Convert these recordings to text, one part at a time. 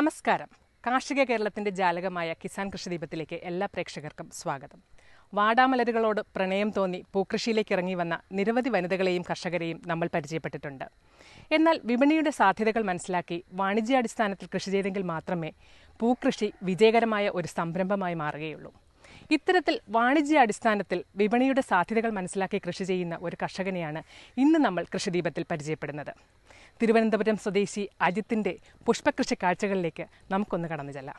നമസ്കാരം. കാർഷിക കേരളത്തിന്റെ ജാലകമായ കിസാൻ കൃഷിദീപത്തിലേക്ക് എല്ലാ പ്രേക്ഷകർക്കും സ്വാഗതം. വാടാമലരുകളോട് പ്രണയം തോന്നി പൂക്കൃഷിയിലേക്ക് ഇറങ്ങി വന്ന നിരവധി വനിതകളെയും കർഷകരെയും നമ്മൾ പരിചയപ്പെട്ടിട്ടുണ്ട്. എന്നാൽ വിപണിയുടെ സാധ്യതകൾ മനസ്സിലാക്കി വാണിജ്യാടിസ്ഥാനത്തിൽ കൃഷി ചെയ്തെങ്കിൽ മാത്രമേ പൂക്കൃഷി വിജയകരമായ ഒരു സംരംഭമായി മാറുകയുള്ളൂ. ഇത്തരത്തിൽ വാണിജ്യാടിസ്ഥാനത്തിൽ വിപണിയുടെ സാധ്യതകൾ മനസ്സിലാക്കി കൃഷി ചെയ്യുന്ന ഒരു കർഷകനെയാണ് ഇന്ന് നമ്മൾ കൃഷിദീപത്തിൽ പരിചയപ്പെടുന്നത്. തിരുവനന്തപുരം സ്വദേശി അജിത്തിന്റെ പുഷ്പകൃഷി കാഴ്ചകളിലേക്ക് നമുക്കൊന്ന് കടന്നു ചെല്ലാം.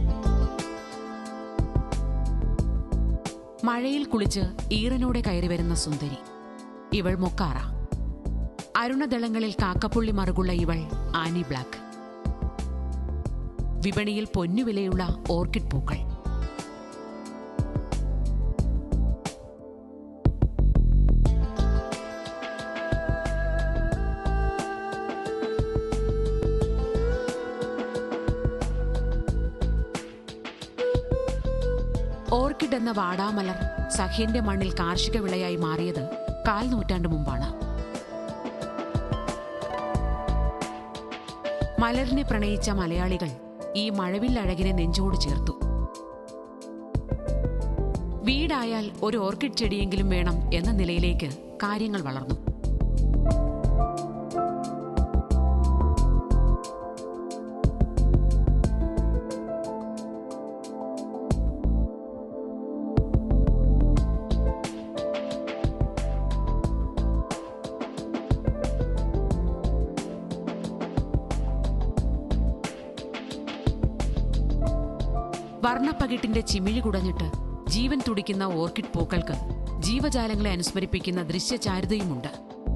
മഴയിൽ കുളിച്ച് ഈറനോടെ കയറി വരുന്ന സുന്ദരി ഇവൾ മൊക്കാറ. അരുണദളങ്ങളിൽ കാക്കപ്പുള്ളി മറുകുള്ള ഇവൾ ആനി ബ്ലാക്ക്. വിപണിയിൽ പൊന്നുവിലയുള്ള ഓർക്കിഡ് പൂക്കൾ. ഓർക്കിഡ് എന്ന വാടാമലർ സഹ്യന്റെ മണ്ണിൽ കാർഷിക വിളയായി മാറിയത് 1/4 നൂറ്റാണ്ട് മുമ്പാണ്. മലരിനെ പ്രണയിച്ച മലയാളികൾ ഈ മഴവില്ലഴകിനെ നെഞ്ചോട് ചേർത്തു. വീടായാൽ ഒരു ഓർക്കിഡ് ചെടിയെങ്കിലും വേണം എന്ന നിലയിലേക്ക് കാര്യങ്ങൾ വളർന്നു. വർണ്ണപ്പകിട്ടിന്റെ ചിമിഴി കുടഞ്ഞിട്ട് ജീവൻ തുടിക്കുന്ന ഓർക്കിഡ് പൂക്കൾക്ക് ജീവജാലങ്ങളെ അനുസ്മരിപ്പിക്കുന്ന ദൃശ്യചാരുതയുമുണ്ട്.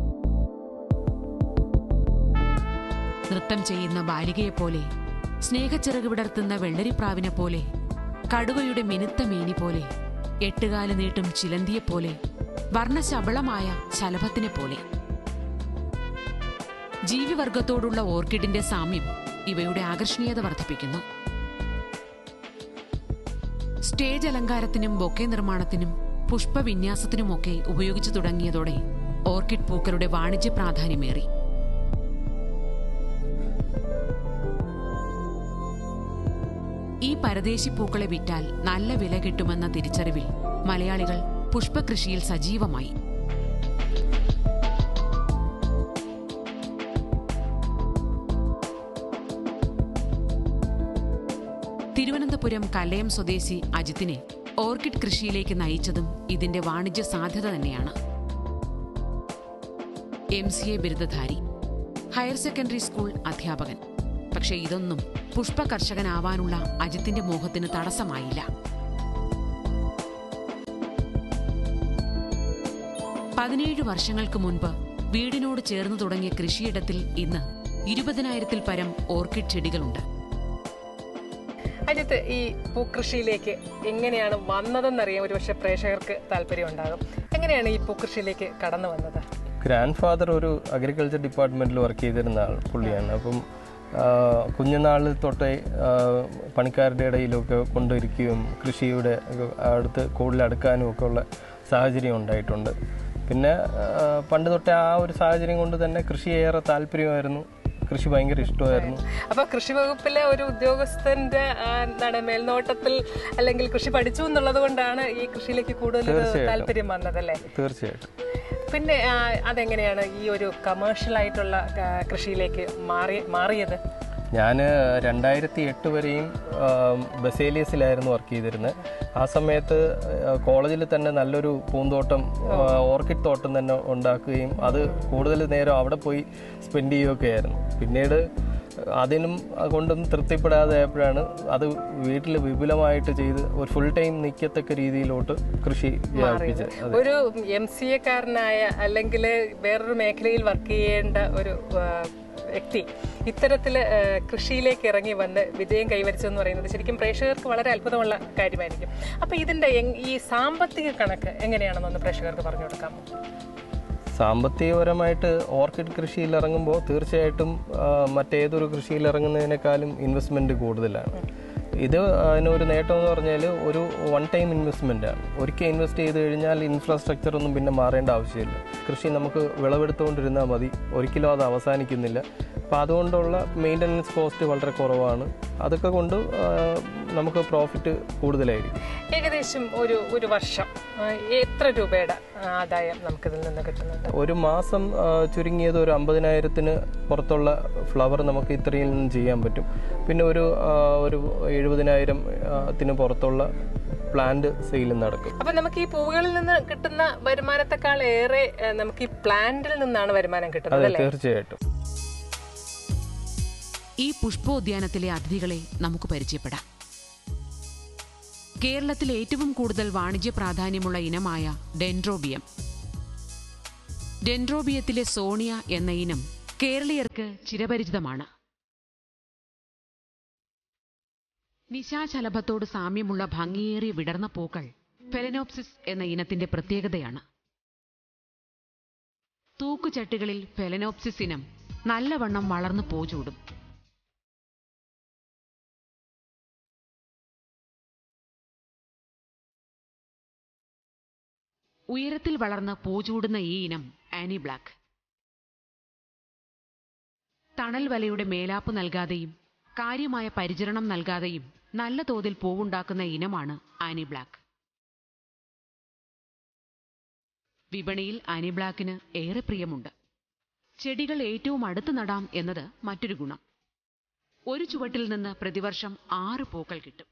നൃത്തം ചെയ്യുന്ന ബാലികയെപ്പോലെ, സ്നേഹച്ചിറക് വിടർത്തുന്ന വെള്ളരിപ്രാവിനെ പോലെ, കടുവയുടെ മിനുത്ത മേനി പോലെ, 8 കാല് നീട്ടും ചിലന്തിയെപ്പോലെ, വർണ്ണശബളമായ ശലഭത്തിനെ പോലെ. ജീവിവർഗത്തോടുള്ള ഓർക്കിഡിന്റെ സാമ്യം ഇവയുടെ ആകർഷണീയത വർദ്ധിപ്പിക്കുന്നു. സ്റ്റേജ് അലങ്കാരത്തിനും ബൊക്കെ നിർമ്മാണത്തിനും പുഷ്പവിന്യാസത്തിനുമൊക്കെ ഉപയോഗിച്ചു തുടങ്ങിയതോടെ ഓർക്കിഡ് പൂക്കളുടെ വാണിജ്യ പ്രാധാന്യമേറി. ഈ പരദേശി പൂക്കളെ വിറ്റാൽ നല്ല വില കിട്ടുമെന്ന തിരിച്ചറിവിൽ മലയാളികൾ പുഷ്പകൃഷിയിൽ സജീവമായി. തിരുവനന്തപുരം കല്ലയം സ്വദേശി അജിത്തിനെ ഓർക്കിഡ് കൃഷിയിലേക്ക് നയിച്ചതും ഇതിന്റെ വാണിജ്യ സാധ്യത തന്നെയാണ്. MCA ബിരുദധാരി, ഹയർ സെക്കൻഡറി സ്കൂൾ അധ്യാപകൻ. പക്ഷേ ഇതൊന്നും പുഷ്പ കർഷകനാവാനുള്ള അജിത്തിന്റെ മോഹത്തിന് തടസ്സമായില്ല. 17 വർഷങ്ങൾക്ക് മുൻപ് വീടിനോട് ചേർന്ന് തുടങ്ങിയ കൃഷിയിടത്തിൽ ഇന്ന് 20,000-ൽ പരം ഓർക്കിഡ് ചെടികളുണ്ട്. അജിത്ത്, ഈ പൂക്കൃഷിയിലേക്ക് എങ്ങനെയാണ് വന്നതെന്നറിയാൻ ഒരുപക്ഷെ പ്രേക്ഷകർക്ക് താല്പര്യം ഉണ്ടാകും. എങ്ങനെയാണ് ഈ പൂക്കൃഷിയിലേക്ക് കടന്നു വന്നത്? ഗ്രാൻഡ് ഫാദർ ഒരു അഗ്രികൾച്ചർ ഡിപ്പാർട്ട്മെന്റിൽ വർക്ക് ചെയ്തിരുന്ന പുള്ളിയാണ്. അപ്പം കുഞ്ഞുനാളിൽ തൊട്ടേ പണിക്കാരുടെ ഇടയിലൊക്കെ കൊണ്ടിരിക്കുകയും കൃഷിയുടെ അടുത്ത് കൂടുതൽ അടുക്കാനും ഒക്കെ ഉള്ള സാഹചര്യം ഉണ്ടായിട്ടുണ്ട്. പിന്നെ പണ്ട് തൊട്ടേ ആ ഒരു സാഹചര്യം കൊണ്ട് തന്നെ കൃഷി ഏറെ താല്പര്യമായിരുന്നു. കൃഷി ഭയങ്കര ഇഷ്ടമായിരുന്നു. അപ്പൊ കൃഷി വകുപ്പിലെ ഒരു ഉദ്യോഗസ്ഥന്റെ മേൽനോട്ടത്തിൽ അല്ലെങ്കിൽ കൃഷി പഠിച്ചു എന്നുള്ളത് കൊണ്ടാണ് ഈ കൃഷിയിലേക്ക് കൂടുതൽ താല്പര്യം വന്നതല്ലേ? തീർച്ചയായിട്ടും. പിന്നെ അതെങ്ങനെയാണ് ഈ ഒരു കമേഴ്ഷ്യൽ ആയിട്ടുള്ള കൃഷിയിലേക്ക് മാറിയത്? ഞാൻ 2008 വരെയും ബസേലിയസിലായിരുന്നു വർക്ക് ചെയ്തിരുന്നത്. ആ സമയത്ത് കോളേജിൽ തന്നെ നല്ലൊരു പൂന്തോട്ടം, ഓർക്കിഡ് തോട്ടം തന്നെ ഉണ്ടാക്കുകയും അത് കൂടുതൽ നേരം അവിടെ പോയി സ്പെൻഡ് ചെയ്യുകയൊക്കെ ആയിരുന്നു. പിന്നീട് അതിനും കൊണ്ടും തൃപ്തിപ്പെടാതെ ആയപ്പോഴാണ് അത് വീട്ടിൽ വിപുലമായിട്ട് ചെയ്ത് ഒരു ഫുൾ ടൈം നിൽക്കത്തക്ക രീതിയിലോട്ട് കൃഷി വ്യാപിപ്പിച്ചത്. ഒരു MCA കാരനായ അല്ലെങ്കിൽ വേറൊരു മേഖലയിൽ വർക്ക് ചെയ്യേണ്ട ഒരു വ്യക്തി ഇത്തരത്തിൽ കൃഷിയിലേക്ക് ഇറങ്ങി വന്ന് വിജയം കൈവരിച്ചതെന്ന് പറയുന്നത് ശരിക്കും പ്രേക്ഷകർക്ക് വളരെ അത്ഭുതമുള്ള കാര്യമായിരിക്കും. അപ്പോൾ ഇതിൻ്റെ ഈ സാമ്പത്തിക കണക്ക് എങ്ങനെയാണെന്നൊന്ന് പ്രേക്ഷകർക്ക് പറഞ്ഞു കൊടുക്കാം. സാമ്പത്തികപരമായിട്ട് ഓർക്കിഡ് കൃഷിയിൽ ഇറങ്ങുമ്പോൾ തീർച്ചയായിട്ടും മറ്റേതൊരു കൃഷിയിൽ ഇറങ്ങുന്നതിനേക്കാളും ഇൻവെസ്റ്റ്മെൻറ്റ് കൂടുതലാണ്. ഇത് അതിനൊരു നേട്ടം എന്ന് പറഞ്ഞാൽ ഒരു വൺ ടൈം ഇൻവെസ്റ്റ്മെൻറ്റാണ്. ഒരിക്കൽ ഇൻവെസ്റ്റ് ചെയ്ത് കഴിഞ്ഞാൽ ഇൻഫ്രാസ്ട്രക്ചർ ഒന്നും പിന്നെ മാറേണ്ട ആവശ്യമില്ല. കൃഷി നമുക്ക് വിളവെടുത്തുകൊണ്ടിരുന്നാൽ മതി, ഒരിക്കലും അത് അവസാനിക്കുന്നില്ല. അപ്പോൾ അതുകൊണ്ടുള്ള മെയിൻ്റനൻസ് കോസ്റ്റ് വളരെ കുറവാണ്. അതൊക്കെ കൊണ്ട് നമുക്ക് പ്രോഫിറ്റ് കൂടുതലായിരിക്കും. ഏകദേശം ഒരു വർഷം എത്ര രൂപയുടെ ആദായം നമുക്കിതിൽ നിന്ന് കിട്ടുന്നുണ്ട്? ഒരു മാസം ചുരുങ്ങിയത് ഒരു 50,000-ന് പുറത്തുള്ള ഫ്ലവർ നമുക്ക് ഇത്രയിൽ നിന്ന് ചെയ്യാൻ പറ്റും. പിന്നെ ഒരു 70,000-ത്തിന് പുറത്തുള്ള പ്ലാന്റ് സെയിലും നടക്കും. അപ്പൊ നമുക്ക് ഈ പൂവുകളിൽ നിന്ന് കിട്ടുന്ന വരുമാനത്തെക്കാൾ ഏറെ നമുക്ക് ഈ പ്ലാന്റിൽ നിന്നാണ് വരുമാനം കിട്ടുന്നത്. അതെ, തീർച്ചയായിട്ടും. ഈ പുഷ്പോദ്യാനത്തിലെ അതിഥികളെ നമുക്ക് പരിചയപ്പെടാം. കേരളത്തിൽ ഏറ്റവും കൂടുതൽ വാണിജ്യ പ്രാധാന്യമുള്ള ഇനമായ ഡെൻഡ്രോബിയത്തിലെ സോണിയ എന്ന ഇനം കേരളീയർക്ക് ചിരപരിചിതമാണ്. നിശാശലഭത്തോട് സാമ്യമുള്ള ഭംഗിയേറിയ വിടർന്ന പൂക്കൾ ഫെലനോപ്സിസ് എന്ന ഇനത്തിന്റെ പ്രത്യേകതയാണ്. തൂക്കുചട്ടികളിൽ ഫെലനോപ്സിസ് ഇനം നല്ലവണ്ണം വളർന്നു പൂച്ചൂടും. ഉയരത്തിൽ വളർന്ന് പൂചൂടുന്ന ഈ ഇനം ആനി ബ്ലാക്ക്. തണൽ വലയുടെ മേലാപ്പ് നൽകാതെയും കാര്യമായ പരിചരണം നൽകാതെയും നല്ല തോതിൽ പൂവുണ്ടാക്കുന്ന ഇനമാണ് ആനി ബ്ലാക്ക്. വിപണിയിൽ ആനി ബ്ലാക്കിന് ഏറെ പ്രിയമുണ്ട്. ചെടികൾ ഏറ്റവും അടുത്ത് നടാം എന്നത് മറ്റൊരു ഗുണം. ഒരു ചുവട്ടിൽ നിന്ന് പ്രതിവർഷം 6 പൂക്കൾ കിട്ടും.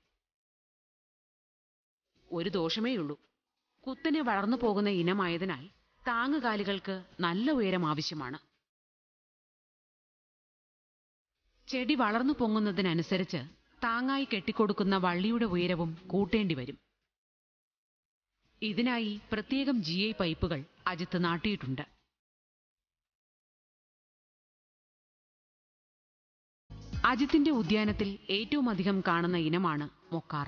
ഒരു ദോഷമേയുള്ളൂ, കുത്തനെ വളർന്നു പോകുന്ന ഇനമായതിനാൽ താങ്ങുകാലികൾക്ക് നല്ല ഉയരം ആവശ്യമാണ്. ചെടി വളർന്നു പൊങ്ങുന്നതിനനുസരിച്ച് താങ്ങായി കെട്ടിക്കൊടുക്കുന്ന വള്ളിയുടെ ഉയരവും കൂട്ടേണ്ടി വരും. ഇതിനായി പ്രത്യേകം GI പൈപ്പുകൾ അജിത്ത് നാട്ടിയിട്ടുണ്ട്. അജിത്തിന്റെ ഉദ്യാനത്തിൽ ഏറ്റവും അധികം കാണുന്ന ഇനമാണ് മൊക്കാറ.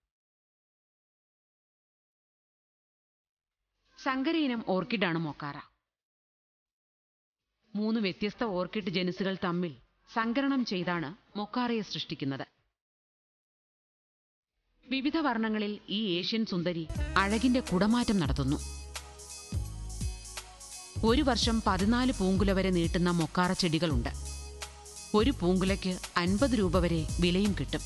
സങ്കര ഇനം ഓർക്കിഡാണ് മൊക്കാറ. 3 വ്യത്യസ്ത ഓർക്കിഡ് ജനുസുകൾ തമ്മിൽ സങ്കരണം ചെയ്താണ് മൊക്കാറയെ സൃഷ്ടിക്കുന്നത്. വിവിധ വർണ്ണങ്ങളിൽ ഈ ഏഷ്യൻ സുന്ദരി അഴകിന്റെ കുടമാറ്റം നടത്തുന്നു. ഒരു വർഷം 14 പൂങ്കുല വരെ നീട്ടുന്ന മൊക്കാറ ചെടികളുണ്ട്. ഒരു പൂങ്കുലയ്ക്ക് 50 രൂപ വരെ വിലയും കിട്ടും.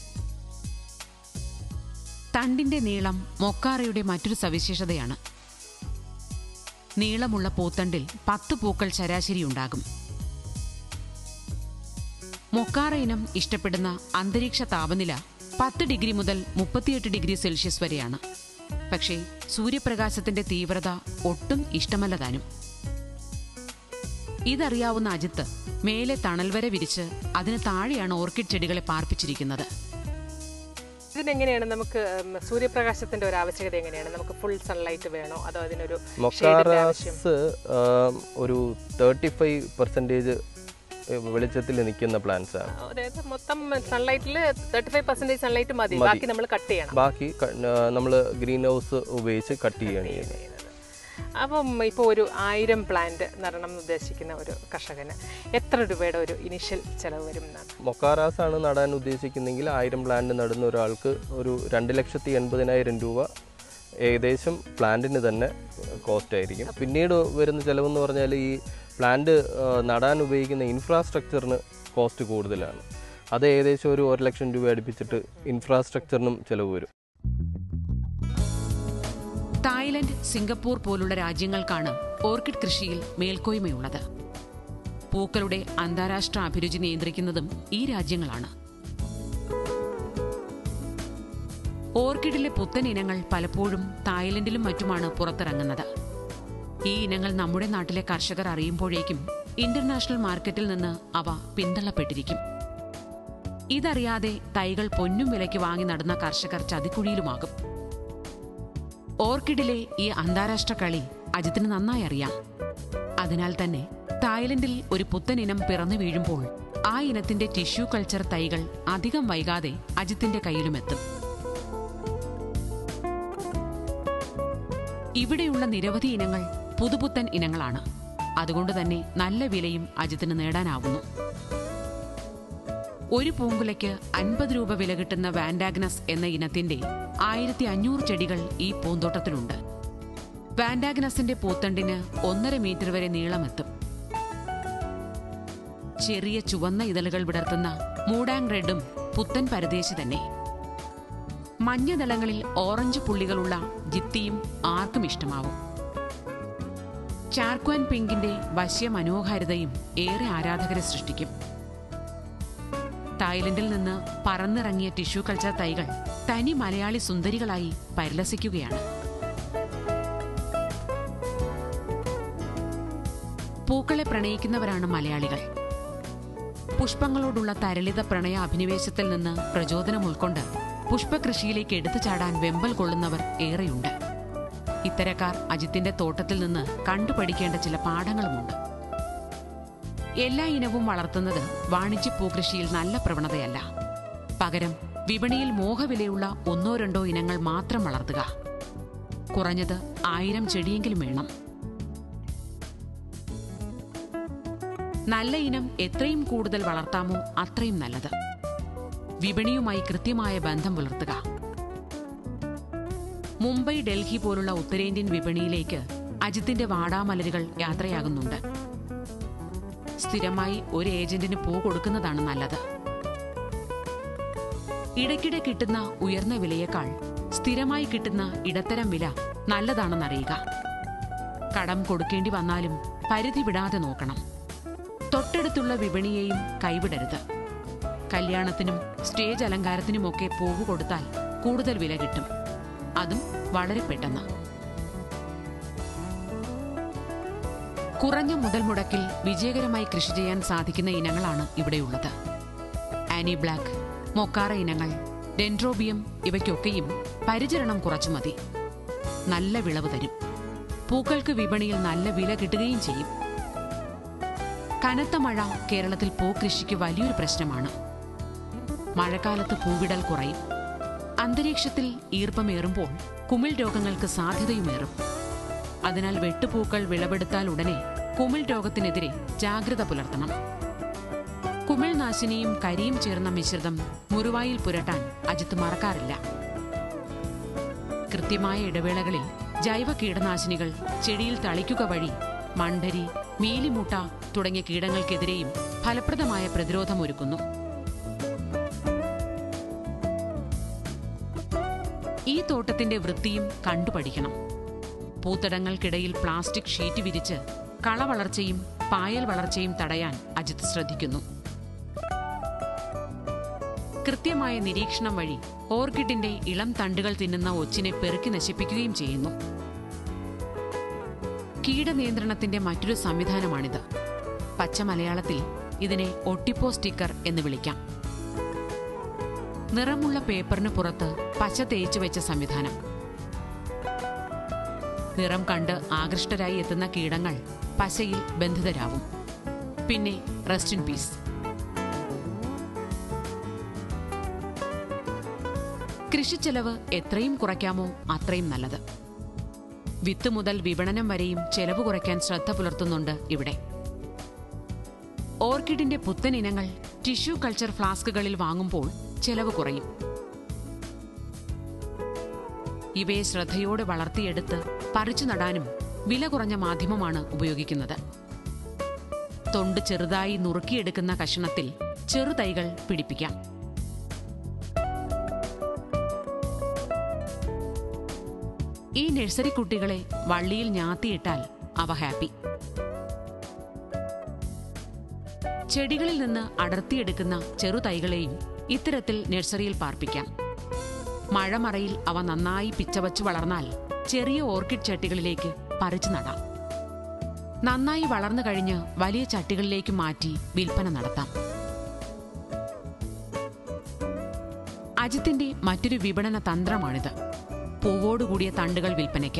തണ്ടിന്റെ നീളം മൊക്കാറയുടെ മറ്റൊരു സവിശേഷതയാണ്. നീളമുള്ള പൂത്തണ്ടിൽ 10 പൂക്കൾ ശരാശരി ഉണ്ടാകും. മൊക്കാറ ഇനം ഇഷ്ടപ്പെടുന്ന അന്തരീക്ഷ താപനില 10 ഡിഗ്രി മുതൽ 38 ഡിഗ്രി സെൽഷ്യസ് വരെയാണ്. പക്ഷേ സൂര്യപ്രകാശത്തിന്റെ തീവ്രത ഒട്ടും ഇഷ്ടമല്ല താനും. ഇതറിയാവുന്ന അജിത്ത് മേലെ തണൽ വരെ വിരിച്ച് അതിന് താഴെയാണ് ഓർക്കിഡ് ചെടികളെ പാർപ്പിച്ചിരിക്കുന്നത്. ഇതിനെങ്ങനെയാണ് നമുക്ക് സൂര്യപ്രകാശത്തിന്റെ ഒരു ആവശ്യകത എങ്ങനെയാണ്? നമുക്ക് ഫുൾ സൺലൈറ്റ് വേണോ അതോ അതിനൊരു മൊക്കാറാസ് ഒരു 35% വെളിച്ചത്തിൽ നിൽക്കുന്ന പ്ലാന്റ്സ് ആണ്. അതായത് മൊത്തം സൺലൈറ്റിൽ 35% സൺലൈറ്റ് മതി, ബാക്കി നമ്മൾ കട്ട് ചെയ്യണം. ബാക്കി നമ്മൾ ഗ്രീൻ ഹൗസ് ഉപയോഗിച്ച് കട്ട് ചെയ്യാണ് ചെയ്യുന്നത്. അപ്പം ഇപ്പോൾ ഒരു 1000 പ്ലാന്റ് നടണം എന്ന് ഉദ്ദേശിക്കുന്ന ഒരു കർഷകന് എത്ര രൂപയുടെ ഒരു ഇനിഷ്യൽ ചെലവ് വരും എന്നാണ്? മൊക്കാറാസ് ആണ് നടാൻ ഉദ്ദേശിക്കുന്നെങ്കിൽ 1000 പ്ലാന്റ് നടുന്ന ഒരാൾക്ക് ഒരു 2,80,000 രൂപ ഏകദേശം പ്ലാന്റിന് തന്നെ കോസ്റ്റ് ആയിരിക്കും. പിന്നീട് വരുന്ന ചിലവെന്ന് പറഞ്ഞാൽ ഈ പ്ലാന്റ് നടാൻ ഉപയോഗിക്കുന്ന ഇൻഫ്രാസ്ട്രക്ചറിന് കോസ്റ്റ് കൂടുതലാണ്. അത് ഏകദേശം ഒരു 1 ലക്ഷം രൂപ അടുപ്പിച്ചിട്ട് ഇൻഫ്രാസ്ട്രക്ചറിനും ചിലവ് വരും. തായ്ലൻഡ്, സിംഗപ്പൂർ പോലുള്ള രാജ്യങ്ങൾക്കാണ് ഓർക്കിഡ് കൃഷിയിൽ മേൽക്കോയ്മയുള്ളത്. പൂക്കളുടെ അന്താരാഷ്ട്ര അഭിരുചി നിയന്ത്രിക്കുന്നതും ഈ രാജ്യങ്ങളാണ്. ഓർക്കിഡിലെ പുത്തൻ ഇനങ്ങൾ പലപ്പോഴും തായ്ലൻഡിലും മറ്റുമാണ് പുറത്തിറങ്ങുന്നത്. ഈ ഇനങ്ങൾ നമ്മുടെ നാട്ടിലെ കർഷകർ അറിയുമ്പോഴേക്കും ഇന്റർനാഷണൽ മാർക്കറ്റിൽ നിന്ന് അവ പിന്തള്ളപ്പെട്ടിരിക്കും. ഇതറിയാതെ തൈകൾ പൊന്നും വിലയ്ക്ക് വാങ്ങി നടുന്ന കർഷകർ ചതിക്കുഴിയിലുമാകും. ഓർക്കിഡിലെ ഈ അന്താരാഷ്ട്ര കളി അജിത്തിന് നന്നായി അറിയാം. അതിനാൽ തന്നെ തായ്ലൻഡിൽ ഒരു പുത്തൻ ഇനം പിറന്നു വീഴുമ്പോൾ ആ ഇനത്തിന്റെ ടിഷ്യൂ കൾച്ചർ തൈകൾ അധികം വൈകാതെ അജിത്തിന്റെ കയ്യിലുമെത്തും. ഇവിടെയുള്ള നിരവധി ഇനങ്ങൾ പുതുപുത്തൻ ഇനങ്ങളാണ്. അതുകൊണ്ട് തന്നെ നല്ല വിലയും അജിത്തിന് നേടാനാവുന്നു. ഒരു പൂങ്കുലയ്ക്ക് 50 രൂപ വില കിട്ടുന്ന വാൻഡാഗ്നസ് എന്ന ഇനത്തിന്റെ 1500 ചെടികൾ ഈ പൂന്തോട്ടത്തിലുണ്ട്. വാൻഡാഗ്നസിന്റെ പൂത്തണ്ടിന് 1.5 മീറ്റർ വരെ നീളമെത്തും. ചെറിയ ചുവന്ന ഇതളുകൾ വിടർത്തുന്ന മൂഡാങ് റെഡും പുത്തൻ പരദേശി തന്നെ. മഞ്ഞദളങ്ങളിൽ ഓറഞ്ച് പുള്ളികളുള്ള ജിത്തിയും ആർക്കും ഇഷ്ടമാവും. ചാർക്വാൻ പിങ്കിന്റെ വശ്യ മനോഹാരിതയും ഏറെ ആരാധകരെ സൃഷ്ടിക്കും. തായ്ലൻഡിൽ നിന്ന് പറന്നിറങ്ങിയ ടിഷ്യൂ കൾച്ചർ തൈകൾ തനി മലയാളി സുന്ദരികളായി പരിലസിക്കുകയാണ്. പൂക്കളെ പ്രണയിക്കുന്നവരാണ് മലയാളികൾ. പുഷ്പങ്ങളോടുള്ള തരളിത പ്രണയ അഭിനിവേശത്തിൽ നിന്ന് പ്രചോദനം ഉൾക്കൊണ്ട് പുഷ്പകൃഷിയിലേക്ക് എടുത്തു ചാടാൻ വെമ്പൽ കൊള്ളുന്നവർ ഏറെയുണ്ട്. ഇത്തരക്കാർ അജിത്തിന്റെ തോട്ടത്തിൽ നിന്ന് കണ്ടുപഠിക്കേണ്ട ചില പാഠങ്ങളുമുണ്ട്. എല്ലാ ഇനവും വളർത്തുന്നത് വാണിജ്യ പൂകൃഷിയിൽ നല്ല പ്രവണതയല്ല. പകരം വിപണിയിൽ മോഹവിലയുള്ള 1-2 ഇനങ്ങൾ മാത്രം വളർത്തുക. കുറഞ്ഞത് 1000 ചെടിയെങ്കിലും വേണം. നല്ല ഇനം എത്രയും കൂടുതൽ വളർത്താമോ അത്രയും നല്ലത്. വിപണിയുമായി കൃത്യമായ ബന്ധം പുലർത്തുക. മുംബൈ, ഡൽഹി പോലുള്ള ഉത്തരേന്ത്യൻ വിപണിയിലേക്ക് അജിത്തിന്റെ വാടാമലരുകൾ യാത്രയാകുന്നുണ്ട്. സ്ഥിരമായി ഒരു ഏജന്റിന് പൂ കൊടുക്കുന്നതാണ് നല്ലത്. ഇടയ്ക്കിടെ കിട്ടുന്ന ഉയർന്ന വിലയേക്കാൾ സ്ഥിരമായി കിട്ടുന്ന ഇടത്തരം വില നല്ലതാണെന്നറിയുക. കടം കൊടുക്കേണ്ടി വന്നാലും പരിധി വിടാതെ നോക്കണം. തൊട്ടടുത്തുള്ള വിപണിയെയും കൈവിടരുത്. കല്യാണത്തിനും സ്റ്റേജ് അലങ്കാരത്തിനുമൊക്കെ പൂവ് കൊടുത്താൽ കൂടുതൽ വില കിട്ടും. അതും വളരെ പെട്ടെന്ന്. കുറഞ്ഞ മുതൽ മുടക്കിൽ വിജയകരമായി കൃഷി ചെയ്യാൻ സാധിക്കുന്ന ഇനങ്ങളാണ് ഇവിടെയുള്ളത്. ആനി ബ്ലാക്ക്, മൊക്കാറ ഇനങ്ങൾ, ഡെൻഡ്രോബിയം ഇവയ്ക്കൊക്കെയും പരിചരണം കുറച്ചു മതി. നല്ല വിളവ് തരും. പൂക്കൾക്ക് വിപണിയിൽ നല്ല വില കിട്ടുകയും ചെയ്യും. കനത്ത മഴ കേരളത്തിൽ പൂക്കൃഷിക്ക് വലിയൊരു പ്രശ്നമാണ്. മഴക്കാലത്ത് പൂവിടൽ കുറയും. അന്തരീക്ഷത്തിൽ ഈർപ്പമേറുമ്പോൾ കുമിൾ രോഗങ്ങൾക്ക് സാധ്യതയുമേറും. അതിനാൽ വെട്ടുപൂക്കൾ വിളവെടുത്താൽ ഉടനെ കുമിൾ രോഗത്തിനെതിരെ ജാഗ്രത പുലർത്തണം. കുമിൾനാശിനിയും കരിയും ചേർന്ന മിശ്രിതം മുറിവായിൽ പുരട്ടാൻ അജിത്ത് മറക്കാറില്ല. കൃത്യമായ ഇടവേളകളിൽ ജൈവ കീടനാശിനികൾ ചെടിയിൽ തളിക്കുക വഴി മണ്ഡരി, മീലിമുട്ട തുടങ്ങിയ കീടങ്ങൾക്കെതിരെയും ഫലപ്രദമായ പ്രതിരോധമൊരുക്കുന്നു. ഈ തോട്ടത്തിന്റെ വൃത്തിയും കണ്ടുപഠിക്കണം. പൂത്തടങ്ങൾക്കിടയിൽ പ്ലാസ്റ്റിക് ഷീറ്റ് വിരിച്ച് കളവളർച്ചയും പായൽ വളർച്ചയും തടയാൻ അജിത്ത് ശ്രദ്ധിക്കുന്നു. കൃത്യമായ നിരീക്ഷണം വഴി ഓർക്കിഡിന്റെ ഇളം തണ്ടുകൾ തിന്നുന്ന ഒച്ചിനെ പെറുക്കി നശിപ്പിക്കുകയും ചെയ്യുന്നു. കീടനിയന്ത്രണത്തിന്റെ മറ്റൊരു സംവിധാനമാണിത്. പച്ച മലയാളത്തിൽ ഇതിനെ ഒട്ടിപ്പോ സ്റ്റിക്കർ എന്ന് വിളിക്കാം. നിറമുള്ള പേപ്പറിന് പുറത്ത് പച്ച തേച്ചു വെച്ച സംവിധാനം. നിറം കണ്ട് ആകൃഷ്ടരായി എത്തുന്ന കീടങ്ങൾ പശയിൽ ബന്ധിതരാവും. പിന്നെ റെസ്റ്റ് ഇൻ പീസ്. കൃഷിച്ചെലവ് എത്രയും കുറയ്ക്കാമോ അത്രയും നല്ലത്. വിത്ത് മുതൽ വിപണനം വരെയും ചെലവ് കുറയ്ക്കാൻ ശ്രദ്ധ പുലർത്തുന്നുണ്ട് ഇവിടെ. ഓർക്കിഡിന്റെ പുത്തൻ ഇനങ്ങൾ ടിഷ്യൂ കൾച്ചർ ഫ്ലാസ്കുകളിൽ വാങ്ങുമ്പോൾ ചെലവ് കുറയും. ഇവയെ ശ്രദ്ധയോടെ വളർത്തിയെടുത്ത് പറിച്ചു നടാനും വില കുറഞ്ഞ മാധ്യമമാണ് ഉപയോഗിക്കുന്നത്. തൊണ്ട് ചെറുതായി നുറുക്കിയെടുക്കുന്ന കഷണത്തിൽ ചെറുതൈകൾ പിടിപ്പിക്കാം. ഈ നഴ്സറി കുട്ടികളെ വള്ളിയിൽ ഞാത്തിയിട്ടാൽ അവ ഹാപ്പി. ചെടികളിൽ നിന്ന് അടർത്തിയെടുക്കുന്ന ചെറുതൈകളെയും ഇത്തരത്തിൽ നഴ്സറിയിൽ പാർപ്പിക്കാം. മഴമറയിൽ അവ നന്നായി പിച്ചവച്ചു വളർന്നാൽ ചെറിയ ഓർക്കിഡ് ചട്ടികളിലേക്ക് പറിച്ചു നടാം. നന്നായി വളർന്നു കഴിഞ്ഞ് വലിയ ചട്ടികളിലേക്ക് മാറ്റി വിൽപ്പന നടത്താം. അജിത്തിന്റെ മറ്റൊരു വിപണന തന്ത്രമാണിത്. പൂവോടുകൂടിയ തണ്ടുകൾ വിൽപ്പനയ്ക്ക്.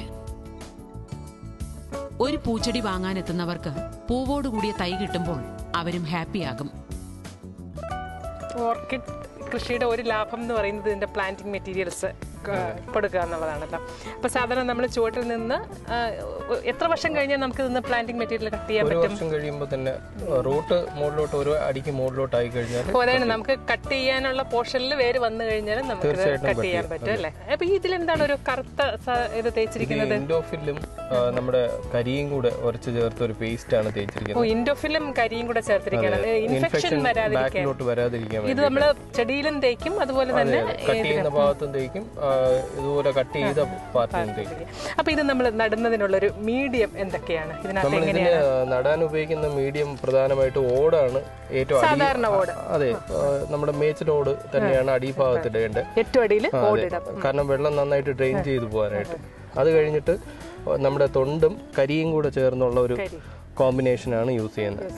ഒരു പൂച്ചെടി വാങ്ങാനെത്തുന്നവർക്ക് പൂവോടുകൂടിയ തൈ കിട്ടുമ്പോൾ അവരും ഹാപ്പിയാകും. ഓർക്കിഡ് കൃഷിയുടെ ഒരു ലാഭം എന്ന് പറയുന്നത് ഇതിന്റെ പ്ലാന്റിംഗ് മെറ്റീരിയൽസ് കൊടുക്കുക എന്നുള്ളതാണല്ലോ. അപ്പോൾ സാധാരണ നമ്മൾ ചുവട്ടിൽ നിന്ന് എത്ര വർഷം കഴിഞ്ഞാൽ നമുക്ക് നിന്ന് പ്ലാന്റിംഗ് മെറ്റീരിയൽ കട്ട് ചെയ്യാൻ പറ്റും? 1 വർഷം കഴിയുമ്പോൾ തന്നെ റൂട്ട് മുകളിലോട്ട് 1 അടിക്ക് മുകളിലോട്ടായി കഴിഞ്ഞാൽ അതാണ് നമുക്ക് കട്ട് ചെയ്യാനുള്ള പോർഷനിൽ വേര് വന്നു കഴിഞ്ഞാൽ നമുക്ക് കട്ട് ചെയ്യാൻ പറ്റും അല്ലേ? അപ്പോൾ ഇതിലെന്താണ് ഒരു കറുത്ത ഇത് തേച്ചിരിക്കുന്നത്? ഇൻഡോഫിലും നമ്മുടെ കരിയും കൂടെ ഉരച്ച് ചേർത്ത് ഒരു പേസ്റ്റ് ആണ് തേച്ചിരിക്കുന്നത്. ഇൻഡോഫിലും കരിയും കൂടെ ചേർത്തിരിക്കുന്നത് ഇൻഫെക്ഷൻ വരാതിരിക്കാൻ. ഇത് നമ്മൾ ചെടിയിലും തേക്കും, അതുപോലെ തന്നെ കട്ട് ചെയ്യുന്ന ഭാഗത്തും തേക്കും, ഇതുപോലെ കട്ട് ചെയ്ത പാർട്ടിലും തേക്കും. അപ്പൊ ഇത് നമ്മൾ നടുന്നതിനുള്ള ഒരു മീഡിയം എന്തൊക്കെയാണ് ഇതിനകത്ത്? ഇതിന് നടാൻ ഉപയോഗിക്കുന്ന മീഡിയം പ്രധാനമായിട്ട് ഓടാണ് ഏറ്റവും സാധാരണ ഓട്. അതെ, നമ്മുടെ മേച്ചിൽ ഓട് തന്നെയാണ് അടിഭാഗത്ത് ഇടേണ്ടത്. ഏറ്റവും അടിയിൽ കാരണം വെള്ളം നന്നായിട്ട് ഡ്രെയിൻ ചെയ്ത് പോകാനായിട്ട്. അത് കഴിഞ്ഞിട്ട് നമ്മുടെ തൊണ്ടും കരിയും കൂടെ ചേർന്നുള്ള ഒരു കോമ്പിനേഷനാണ് യൂസ് ചെയ്യുന്നത്.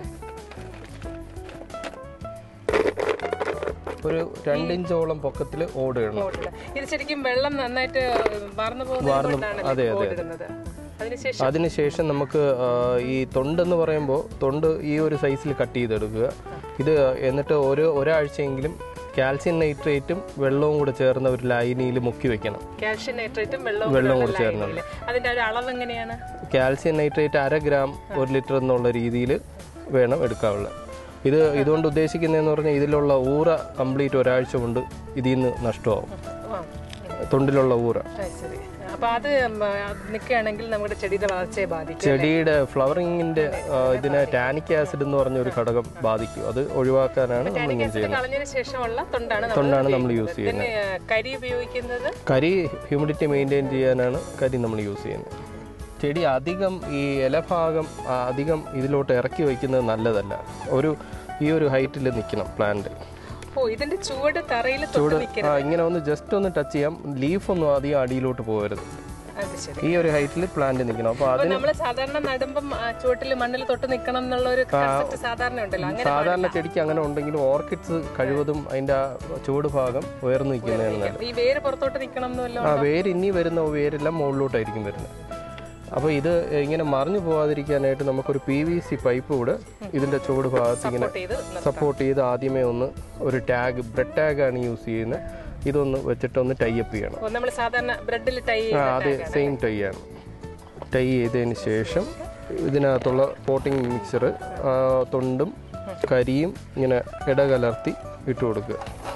ഒരു 2 ഇഞ്ചോളം പൊക്കത്തിൽ ഓട് ഇടണം. ഇത് ശരിക്കും വെള്ളം നന്നായിട്ട് വാർന്നു പോകുന്നതാണ്. അതെ അതെ. അതിനുശേഷം നമുക്ക് ഈ തൊണ്ടെന്ന് പറയുമ്പോൾ തൊണ്ട് ഈ ഒരു സൈസിൽ കട്ട് ചെയ്തെടുക്കുക. ഇത് എന്നിട്ട് ഒരാഴ്ചയെങ്കിലും കാൽസ്യം നൈട്രേറ്റും വെള്ളവും കൂടെ ചേർന്ന ഒരു ലൈനിയിൽ മുക്കി വെക്കണം. കാൽസ്യം നൈട്രേറ്റും വെള്ളവും കൂടെ ചേർന്നത്. അതിന്റെ ഒരു അളവ് എങ്ങനെയാണ്? കാൽസ്യം നൈട്രേറ്റ് 1/2 ഗ്രാം 1 ലിറ്റർ എന്നുള്ള രീതിയിൽ വേണം എടുക്കാവുള്ളത്. ഇതുകൊണ്ട് ഉദ്ദേശിക്കുന്നതെന്ന് പറഞ്ഞാൽ ഇതിലുള്ള ഊറ കംപ്ലീറ്റ് ഒരാഴ്ച കൊണ്ട് ഇതിൽ നിന്ന് നഷ്ടമാവും, തൊണ്ടിലുള്ള ഊറ. അപ്പൊ അത് നിൽക്കുകയാണെങ്കിൽ നമ്മുടെ ചെടിയുടെ വളർച്ചയെ ബാധിക്കും. ചെടിയുടെ ഫ്ലവറിങ്ങിന്റെ ഇതിനെ ടാനിക് ആസിഡ് എന്ന് പറഞ്ഞ ഒരു ഘടകം ബാധിക്കും. അത് ഒഴിവാക്കാനാണ് നമ്മൾ ഇങ്ങനെ ചെയ്യുന്നത്. കളഞ്ഞതിന് ശേഷമുള്ള തൊണ്ടാണ് നമ്മൾ യൂസ് ചെയ്യുന്നത്. കരി ഉപയോഗിക്കുന്നത് കരി ഹ്യൂമിഡിറ്റി മെയിൻറ്റെയിൻ ചെയ്യാനാണ് കരി നമ്മൾ യൂസ് ചെയ്യുന്നത്. ചെടി അധികം ഈ ഇലഭാഗം അധികം ഇതിലോട്ട് ഇറക്കി വയ്ക്കുന്നത് നല്ലതല്ല. ഈ ഒരു ഹൈറ്റിൽ നിൽക്കണം പ്ലാന്റ്. ഇതിന്റെ ചൂട് തറയിൽ ഇങ്ങനെ ഒന്ന് ജസ്റ്റ് ഒന്ന് ടച്ച് ചെയ്യാം. ലീഫ് ഒന്നും അധികം അടിയിലോട്ട് പോകരുത്. ഈ ഒരു ഹൈറ്റിൽ പ്ലാന്റ് നിൽക്കണം. അപ്പൊ അതിന് സാധാരണ നടുമ്പം ചുവട്ടിൽ മണ്ണിൽ തൊട്ട് നിൽക്കണം എന്നുള്ള ഒരു സാധാരണ ചെടിക്ക് അങ്ങനെ ഉണ്ടെങ്കിലും ഓർക്കിഡ്സ് കഴിവതും അതിന്റെ ചൂട് ഭാഗം ഉയർന്നു നിൽക്കുന്നതാണ് നല്ലത്. ഈ വേര് പുറത്തോട്ട് നിൽക്കണം. വേര് ഇനി വരുന്ന വേരെല്ലാം മുകളിലോട്ടായിരിക്കും വരുന്നത്. അപ്പോൾ ഇത് ഇങ്ങനെ മറിഞ്ഞു പോകാതിരിക്കാനായിട്ട് നമുക്കൊരു PVC പൈപ്പ് കൂടെ ഇതിൻ്റെ ചുവട് ഭാഗത്ത് ഇങ്ങനെ സപ്പോർട്ട് ചെയ്ത് ആദ്യമേ ഒന്ന് ഒരു ബ്രെഡ് ടാഗാണ് യൂസ് ചെയ്യുന്നത്. ഇതൊന്ന് വെച്ചിട്ടൊന്ന് ടൈ അപ്പ് ചെയ്യണം. അതെ, സെയിം ടൈ ആണ്. ടൈ ചെയ്തതിന് ശേഷം ഇതിനകത്തുള്ള പോട്ടിംഗ് മിക്സർ തൊണ്ടും കരിയും ഇങ്ങനെ ഇടകലർത്തി ഇട്ട് കൊടുക്കുക.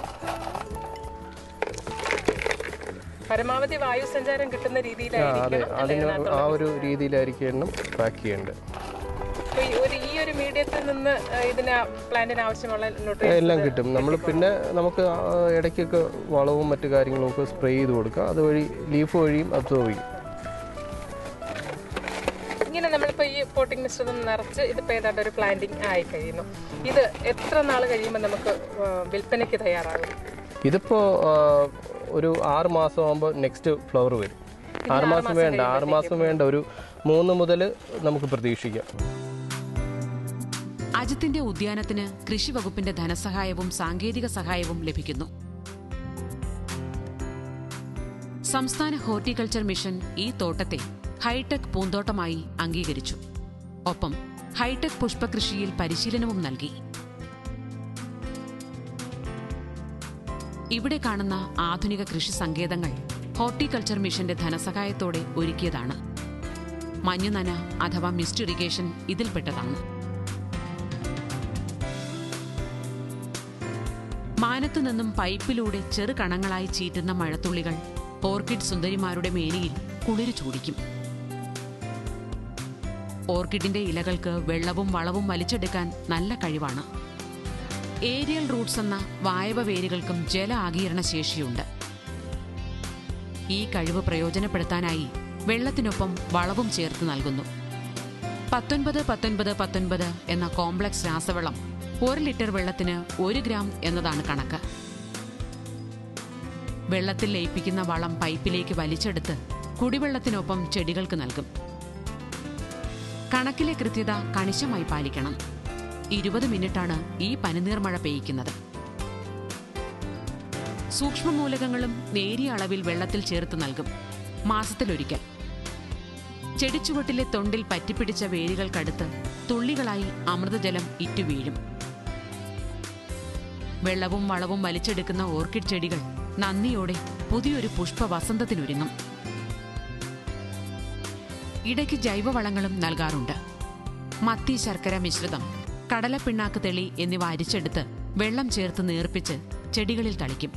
പരമാവധി വായു സഞ്ചാരം കിട്ടുന്ന രീതിയിലായിരിക്കണം. ആ ഒരു രീതിയിലായിരിക്കണം പാക്ക് ചെയ്യേണ്ടത്. ഈ ഒരു മീഡിയത്തിൽ നിന്ന് ഇതിന് പ്ലാന്റിന് ആവശ്യമുള്ള എല്ലാം കിട്ടും. പിന്നെ നമുക്ക് ഇടയ്ക്കൊക്കെ വളവും മറ്റു കാര്യങ്ങളും ഒക്കെ സ്പ്രേ ചെയ്ത് കൊടുക്കാം. അതുവഴി ലീഫ് വഴിയും അബ്സോർവ് ചെയ്യും. ഇങ്ങനെ നമ്മളിപ്പോൾ ഈ പോട്ടിംഗ് മിശ്രിതം നിറച്ച് ഇതിപ്പോൾ ഏതാണ്ട് ഒരു പ്ലാന്റിങ് ആയി കഴിയുന്നു. ഇത് എത്ര നാൾ കഴിയുമ്പോൾ നമുക്ക് വിൽപ്പനയ്ക്ക് തയ്യാറാകും? ഇതിപ്പോൾ ഒരു 6 മാസം ആകുമ്പോൾ നെക്സ്റ്റ് ഫ്ലവർ വരും. 6 മാസം വേണ്ട, ഒരു 3 മുതൽ നമുക്ക് പ്രതീക്ഷിക്കാം. അജിത്തിന്റെ ഉദ്യാനത്തിന് കൃഷി വകുപ്പിന്റെ ധനസഹായവും സാങ്കേതിക സഹായവും ലഭിക്കുന്നു. സംസ്ഥാന ഹോർട്ടിക്കൾച്ചർ മിഷൻ ഈ തോട്ടത്തെ ഹൈടെക് പൂന്തോട്ടമായി അംഗീകരിച്ചു. ഒപ്പം ഹൈടെക് പുഷ്പകൃഷിയിൽ പരിശീലനവും നൽകി. ഇവിടെ കാണുന്ന ആധുനിക കൃഷി സങ്കേതങ്ങൾ ഹോർട്ടിക്കൾച്ചർ മിഷന്റെ ധനസഹായത്തോടെ ഒരുക്കിയതാണ്. മഞ്ഞുനന അഥവാ മിസ്റ്റ് ഇറിഗേഷൻ ഇതിൽപ്പെട്ടതാണ്. മാനത്തു നിന്നും പൈപ്പിലൂടെ ചെറു കണങ്ങളായി ചീറ്റുന്ന മഴത്തുള്ളികൾ ഓർക്കിഡ് സുന്ദരിമാരുടെ മേനിയിൽ കുളിരു ചൂടിക്കും. ഓർക്കിഡിന്റെ ഇലകൾക്ക് വെള്ളവും വളവും വലിച്ചെടുക്കാൻ നല്ല കഴിവാണ്. ഏരിയൽ റൂട്ട്സ് എന്ന വായവ വേരുകൾക്കും ജല ആഗീരണ ശേഷിയുണ്ട്. ഈ കഴിവ് പ്രയോജനപ്പെടുത്താനായി വെള്ളത്തിനൊപ്പം വളവും ചേർത്ത് നൽകുന്നു. 19-19-19 എന്ന കോംപ്ലക്സ് രാസവളം 1 ലിറ്റർ വെള്ളത്തിന് 1 ഗ്രാം എന്നതാണ് കണക്ക്. വെള്ളത്തിൽ ലയിപ്പിക്കുന്ന വളം പൈപ്പിലേക്ക് വലിച്ചെടുത്ത് കുടിവെള്ളത്തിനൊപ്പം ചെടികൾക്ക് നൽകും. കണക്കിലെ കൃത്യത കണിശമായി പാലിക്കണം. 20 മിനിറ്റാണ് ഈ പനിനീർമഴ പെയ്യിക്കുന്നത്. സൂക്ഷ്മമൂലകങ്ങളും നേരിയ അളവിൽ വെള്ളത്തിൽ ചേർത്ത് നൽകും. മാസത്തിലൊരിക്കൽ. ചെടിച്ചുവട്ടിലെ തൊണ്ടിൽ പറ്റിപ്പിടിച്ച വേരുകൾക്കടുത്ത് തുള്ളികളായി അമൃതജലം ഇറ്റുവീഴും. വെള്ളവും വളവും വലിച്ചെടുക്കുന്ന ഓർക്കിഡ് ചെടികൾ നന്ദിയോടെ പുതിയൊരു പുഷ്പവസന്തത്തിനൊരുങ്ങും. ഇടയ്ക്ക് ജൈവവളങ്ങളും നൽകാറുണ്ട്. മത്തി ശർക്കര മിശ്രിതം, കടലപ്പിണ്ണാക്ക് തെളി എന്നിവ അരിച്ചെടുത്ത് വെള്ളം ചേർത്ത് നേർപ്പിച്ച് ചെടികളിൽ തളിക്കും.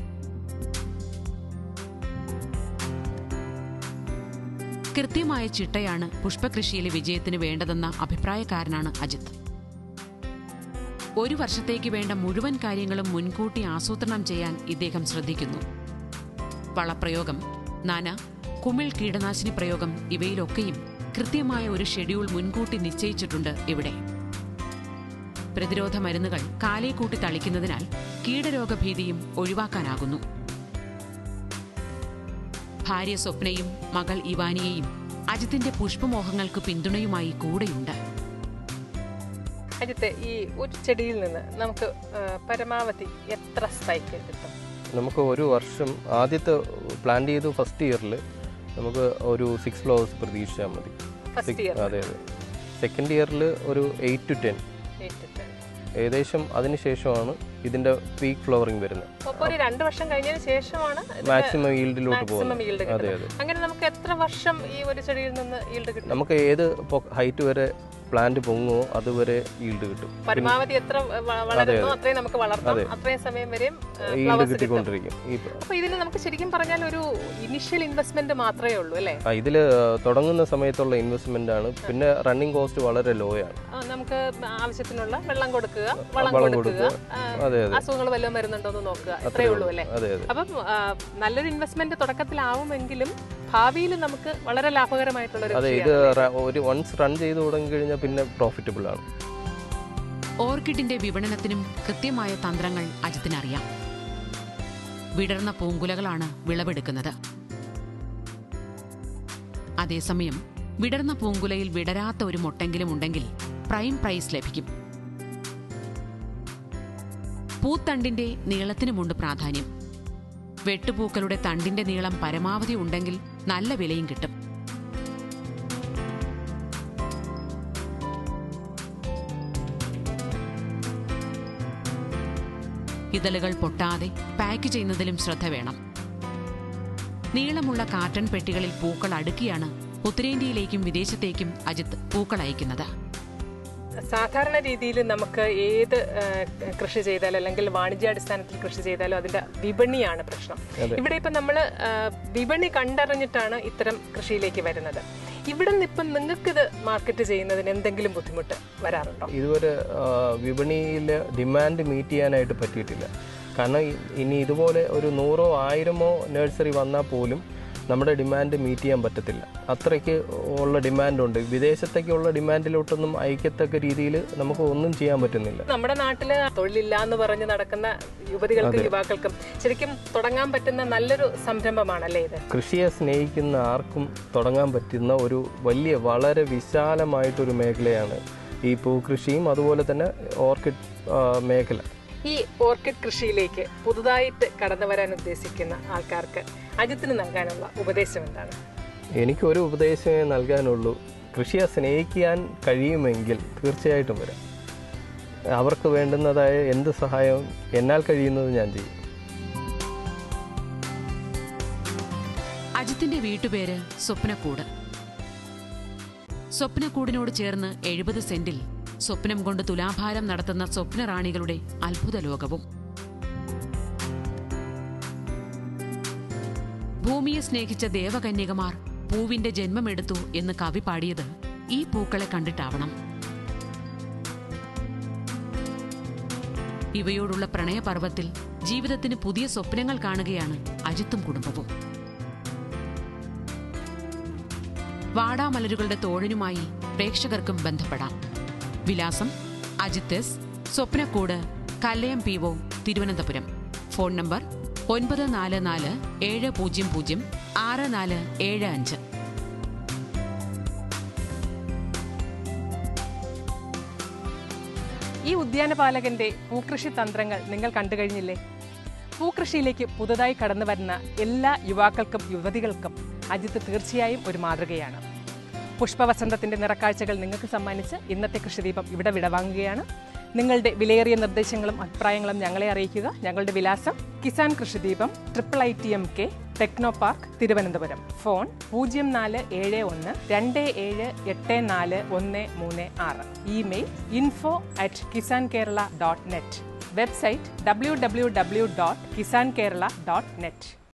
കൃത്യമായ ചിട്ടയാണ് പുഷ്പകൃഷിയിലെ വിജയത്തിന് വേണ്ടതെന്ന അഭിപ്രായക്കാരനാണ് അജിത്ത്. ഒരു വർഷത്തേക്ക് വേണ്ട മുഴുവൻ കാര്യങ്ങളും മുൻകൂട്ടി ആസൂത്രണം ചെയ്യാൻ ഇദ്ദേഹം ശ്രദ്ധിക്കുന്നു. വളപ്രയോഗം, നന, കുമിൾ കീടനാശിനി പ്രയോഗം ഇവയിലൊക്കെയും കൃത്യമായ ഒരു ഷെഡ്യൂൾ മുൻകൂട്ടി നിശ്ചയിച്ചിട്ടുണ്ട് ഇവിടെ. പ്രതിരോധ മരുന്നുകൾ കാലേ കൂട്ടി തളിക്കുന്നതിനാൽ കീടരോഗഭീതിയും ഒഴിവാക്കാനാകുന്നു. ഭാര്യ സ്വപ്നയും മകൾ ഇവാനിയെയും അജിത്തിന്റെ പുഷ്പമോഹങ്ങൾക്ക് പിന്തുണയുമായി കൂടെയുണ്ട്. അജിത്ത്, ഈ ഒരു ചെടിയിൽ നിന്ന് നമുക്ക് പരമാവധി എത്ര സ്പൈക്ക് കിട്ടും? നമുക്ക് ഒരു വർഷം ആദ്യത്തെ പ്ലാന്റ് ചെയ്തു ഫസ്റ്റ് ഇയറിൽ നമുക്ക് ഒരു 6 ഫ്ലവേഴ്സ് പ്രതീക്ഷിച്ചാൽ മതി. അതെ. സെക്കൻഡ് ഇയറിൽ ഒരു 8 to 10 ഏകദേശം. അതിനുശേഷമാണ് ഇതിന്റെ പീക്ക് ഫ്ലവറിംഗ് വരുന്നത്. ഒരു 2 വർഷം കഴിഞ്ഞതിന് ശേഷമാണ് മാക്സിമം ഈൽഡിലോട്ട് പോകുന്നത്. അതെ അതെ. അങ്ങനെ നമുക്ക് എത്ര വർഷം ഈ ഒരു ചെടിയിൽ നിന്ന് ഈൽഡ് കിട്ടും? നമുക്ക് ഏത് ഹൈറ്റ് വരെ പ്ലാന്റ് പൊങ്ങുമോ അതുവരെ ഈൽഡ് കിട്ടും. പരമാവധി എത്ര വളരുന്നോ അത്രയും നമുക്ക് വളർത്താം. അത്രയും സമയം വരെയും ഈൽഡ് കിട്ടിക്കൊണ്ടിരിക്കും. അപ്പൊ ഇതിന് നമുക്ക് ശരിക്കും പറഞ്ഞാൽ ഒരു ഇനിഷ്യൽ ഇൻവെസ്റ്റ്മെന്റ് മാത്രമേ ഉള്ളൂ അല്ലേ? ഇതില് തുടങ്ങുന്ന സമയത്തുള്ള ഇൻവെസ്റ്റ്മെന്റ് ആണ്. പിന്നെ റണ്ണിംഗ് കോസ്റ്റ് വളരെ ലോ ആണ്. നമുക്ക് ആവശ്യത്തിനുള്ള വെള്ളം കൊടുക്കുക, വളം കൊടുക്കുക, അസുഖങ്ങൾ വല്ലതും വരുന്നുണ്ടോ എന്ന് നോക്കുക, അത്രേ ഉള്ളൂ അല്ലേ? അപ്പം നല്ലൊരു ഇൻവെസ്റ്റ്മെന്റ് തുടക്കത്തിലാവുമെങ്കിലും ഭാവിയിൽ നമുക്ക് വളരെ ലാഭകരമായിട്ടുള്ള ഒരു വൺസ് റൺ ചെയ്ത് തുടങ്ങി കഴിഞ്ഞാൽ പിന്നെ പ്രോഫിറ്റബിൾ ആണ്. ഓർക്കിഡിന്റെ വിപണനത്തിനും കൃത്യമായ തന്ത്രങ്ങൾ അജിത്തിനറിയാം. വിടർന്ന പൂങ്കുലകളാണ് വിളവെടുക്കുന്നത്. അതേസമയം വിടർന്ന പൂങ്കുലയിൽ വിടരാത്ത ഒരു മൊട്ടെങ്കിലും ഉണ്ടെങ്കിൽ പ്രൈം പ്രൈസ് ലഭിക്കും. പൂത്തണ്ടിന്റെ നീളത്തിനുമുണ്ട് പ്രാധാന്യം. വെട്ടുപൂക്കളുടെ തണ്ടിന്റെ നീളം പരമാവധി ഉണ്ടെങ്കിൽ നല്ല വിലയും കിട്ടും. ഇതളുകൾ പൊട്ടാതെ പാക്ക് ചെയ്യുന്നതിലും ശ്രദ്ധ വേണം. നീളമുള്ള കാർട്ടൺ പെട്ടികളിൽ പൂക്കൾ അടുക്കിയാണ് ഉത്തരേന്ത്യയിലേക്കും വിദേശത്തേക്കും അജിത്ത് പൂക്കൾ അയക്കുന്നത്. സാധാരണ രീതിയിൽ നമുക്ക് ഏത് കൃഷി ചെയ്താലും അല്ലെങ്കിൽ വാണിജ്യാടിസ്ഥാനത്തിൽ കൃഷി ചെയ്താലും അതിന്റെ വിപണിയാണ് പ്രശ്നം. ഇവിടെ ഇപ്പം നമ്മൾ വിപണി കണ്ടറിഞ്ഞിട്ടാണ് ഇത്തരം കൃഷിയിലേക്ക് വരുന്നത്. ഇവിടെ നിന്ന് ഇപ്പം നിങ്ങൾക്ക് ഇത് മാർക്കറ്റ് ചെയ്യുന്നതിന് എന്തെങ്കിലും ബുദ്ധിമുട്ട് വരാറുണ്ടോ? ഇതുവരെ വിപണിയിലെ ഡിമാൻഡ് മീറ്റ് ചെയ്യാനായിട്ട് പറ്റിയിട്ടില്ല. കാരണം ഇനി ഇതുപോലെ ഒരു 100 or 1000 നഴ്സറി വന്നാൽ പോലും നമ്മുടെ ഡിമാൻഡ് മീറ്റ് ചെയ്യാൻ പറ്റത്തില്ല. അത്രയ്ക്ക് ഉള്ള ഡിമാൻഡുണ്ട്. വിദേശത്തേക്കുള്ള ഡിമാൻഡിലോട്ടൊന്നും അയക്കത്തക്ക രീതിയിൽ നമുക്ക് ഒന്നും ചെയ്യാൻ പറ്റുന്നില്ല. നമ്മുടെ നാട്ടില് തൊഴിലില്ല എന്ന് പറഞ്ഞ് നടക്കുന്ന യുവതികൾക്കും യുവാക്കൾക്കും ശരിക്കും തുടങ്ങാൻ പറ്റുന്ന നല്ലൊരു സംരംഭമാണല്ലേ ഇത്? കൃഷിയെ സ്നേഹിക്കുന്ന ആർക്കും തുടങ്ങാൻ പറ്റുന്ന ഒരു വലിയ വളരെ വിശാലമായിട്ടൊരു മേഖലയാണ് ഈ പൂക്കൃഷിയും അതുപോലെ തന്നെ ഓർക്കിഡ് മേഖല. ഈ ഓർക്കിഡ് കൃഷിയിലേക്ക് പുതുതായിട്ട് കടന്നു വരാൻ ഉദ്ദേശിക്കുന്ന ആൾക്കാർക്ക് അജിത്തിന് നൽകാനുള്ള ഉപദേശം എന്താണ്? എനിക്കൊരു ഉപദേശമേ നൽകാനുള്ളൂ. കൃഷിയെ സ്നേഹിക്കാൻ കഴിയുമെങ്കിൽ തീർച്ചയായിട്ടും വരാം. അവർക്ക് വേണ്ടുന്നതായ എന്ത് സഹായവും എന്നാൽ കഴിയുന്നത് ഞാൻ ചെയ്യും. അജിത്തിന്റെ വീട്ടുപേര് സ്വപ്നക്കൂട്. സ്വപ്നക്കൂടിനോട് ചേർന്ന് 70 സെന്റിൽ സ്വപ്നം കൊണ്ട് തുലാഭാരം നടത്തുന്ന സ്വപ്നറാണികളുടെ അത്ഭുത ലോകവും. ഭൂമിയെ സ്നേഹിച്ച ദേവകന്യകമാർ പൂവിന്റെ ജന്മമെടുത്തു എന്ന് കവി പാടിയത് ഈ പൂക്കളെ കണ്ടിട്ടാവണം. ഇവയോടുള്ള പ്രണയപർവ്വത്തിൽ ജീവിതത്തിന് പുതിയ സ്വപ്നങ്ങൾ കാണുകയാണ് അജിത്തും കുടുംബവും. വാടാമലരുകളുടെ തോഴനുമായി പ്രേക്ഷകർക്കും ബന്ധപ്പെടാം. വിലാസം: Ajith S, Swapnakkoodu, Kallayam PO, Thiruvananthapuram. Phone number 9400-700-6475. ഈ ഉദ്യാനപാലകന്റെ പൂക്കൃഷി തന്ത്രങ്ങൾ നിങ്ങൾ കണ്ടുകഴിഞ്ഞില്ലേ? പൂക്കൃഷിയിലേക്ക് പുതുതായി കടന്നു വരുന്ന എല്ലാ യുവാക്കൾക്കും യുവതികൾക്കും അജിത്ത് തീർച്ചയായും ഒരു മാതൃകയാണ്. പുഷ്പവസന്തത്തിന്റെ നിറക്കാഴ്ചകൾ നിങ്ങൾക്ക് സമ്മാനിച്ച് ഇന്നത്തെ കൃഷിദീപം ഇവിടെ വിടവാങ്ങുകയാണ്. നിങ്ങളുടെ വിലയേറിയ നിർദ്ദേശങ്ങളും അഭിപ്രായങ്ങളും ഞങ്ങളെ അറിയിക്കുക. ഞങ്ങളുടെ വിലാസം: Kisan Krishideepam, IIITMK, techno park, Thiruvananthapuram. Phone 0472784136. Email info@kisankerala.net. Website www.kisankerala.net.